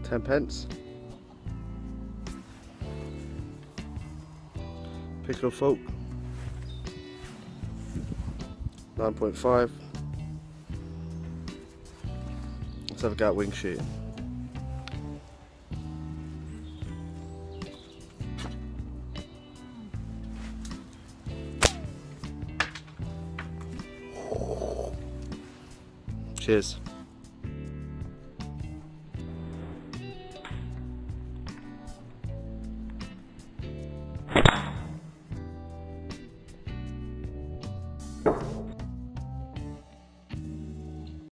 10p. Pickle Fork 9.5. Let's have a go at wing shooting. Cheers.